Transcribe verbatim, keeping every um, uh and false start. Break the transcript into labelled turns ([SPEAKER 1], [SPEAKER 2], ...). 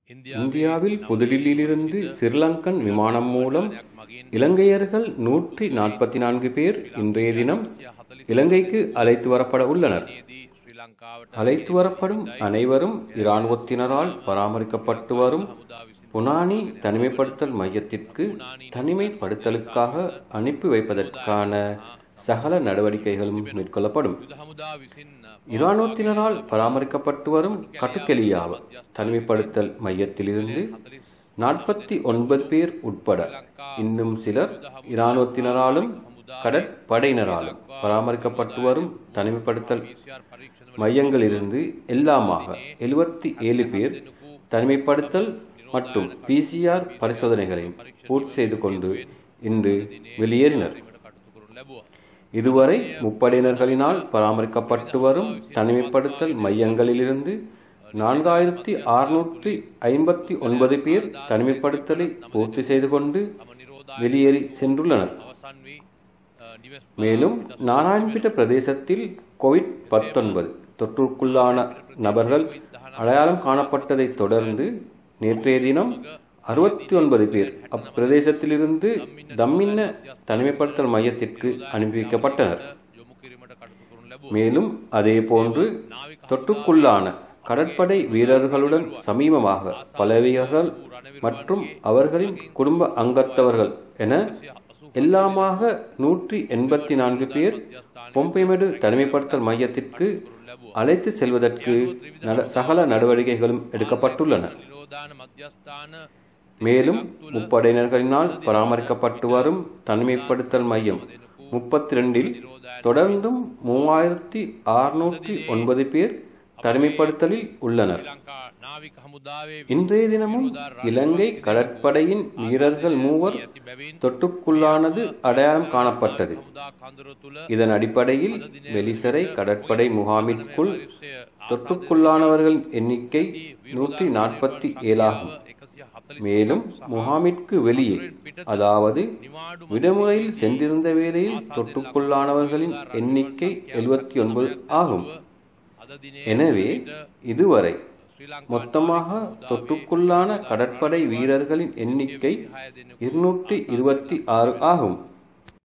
[SPEAKER 1] இந்தியாவில் புதுடில்லியிலிருந்து ஸ்ரீலங்கன் விமானம் மூலம் இலங்கையர்கள் நூற்றி நாற்பத்தி நான்கு பேர் இன்றைய தினம் இலங்கைக்கு அழைத்து வரப்பட உள்ளனர். அழைத்து வரப்படும் அனைவரும் இராணுவத்தினரால் பராமரிக்கப்பட்டு வரும் புனானி தனிமைப்படுத்தல் மையத்திற்கு தனிமைப்படுத்தலுக்காக அனுப்பி வைப்பதற்கான சகல நடவடிக்கைகளும் மேற்கொள்ளப்படும். இராணுவத்தினரால் பராமரிக்கப்பட்டு வரும் கட்டுக்கெலியாவ தனிமைப்படுத்தல் மையத்திலிருந்து நாற்பத்தி ஒன்பது பேர் உட்பட இன்னும் சிலர் இராணுவத்தினராலும் கடற்படையினராலும் பராமரிக்கப்பட்டு வரும் தனிமைப்படுத்தல் மையங்களிலிருந்து எல்லாமாக எழுபத்தி ஏழு பேர் தனிமைப்படுத்தல் மற்றும் பிசிஆர் பரிசோதனைகளையும் பூர்த்தி செய்து கொண்டு இன்று வெளியேறினர். இதுவரை முப்படையினர்களினால் பராமரிக்கப்பட்டு வரும் தனிமைப்படுத்தல் மையங்களிலிருந்து நான்காயிரத்தி அறுநூற்றி ஐம்பத்தி ஒன்பது பேர் தனிமைப்படுத்தலை பூர்த்தி செய்து கொண்டு வெளியேறி சென்றுள்ளனர். மேலும் நாராயண்பேட்டை பிரதேசத்தில் கோவிட் பத்தொன்பது தொற்றுக்குள்ளான நபர்கள் அடையாளம் காணப்பட்டதை தொடர்ந்து நேற்றைய தினம் அறுபத்தி ஒன்பது பேர் அப்பிரதேசத்திலிருந்து தம்மின்ன தனிமைப்படுத்தல் மையத்திற்கு அனுப்பி வைக்கப்பட்டனர். மேலும் அதே போன்று தொற்றுக்குள்ளான கடற்படை வீரர்களுடன் சமீபமாக பலவியர்கள் மற்றும் அவர்களின் குடும்ப அங்கத்தவர்கள் என எல்லாமாக நூற்றி எண்பத்தி நான்கு பேர் பொம்பைமேடு தனிமைப்படுத்தல் மையத்திற்கு அழைத்து செல்வதற்கு சகல நடவடிக்கைகளும் எடுக்கப்பட்டுள்ளன. மேலும் முப்படையினர்களினால் பராமரிக்கப்பட்டு வரும் தனிமைப்படுத்தல் மையம் முப்பத்தி ரெண்டில் தொடர்ந்தும் மூவாயிரத்தி அறுநூற்றி ஒன்பது பேர் தனிமைப்படுத்தலில் உள்ளனர். இன்றைய தினமும் இலங்கை கடற்படையின் வீரர்கள் மூவர் தொற்றுக்குள்ளானது அடையாளம் காணப்பட்டது. இதன் அடிப்படையில் வெலிசரை கடற்படை முகாமிற்குள் தொற்றுக்குள்ளானவர்களின் எண்ணிக்கை நூற்றி நாற்பத்தி ஏழாகும். மேலும் முகாமிற்கு வெளியே, அதாவது விடுமுறையில் சென்றிருந்த வேளையில் தொற்றுக்குள்ளானவர்களின் எண்ணிக்கை எழுபத்தி ஒன்பது ஆகும். எனவே இதுவரை மொத்தமாக தொற்றுக்குள்ளான கடற்படை வீரர்களின் எண்ணிக்கை இருநூற்றி இருபத்தி ஆறு ஆகும்.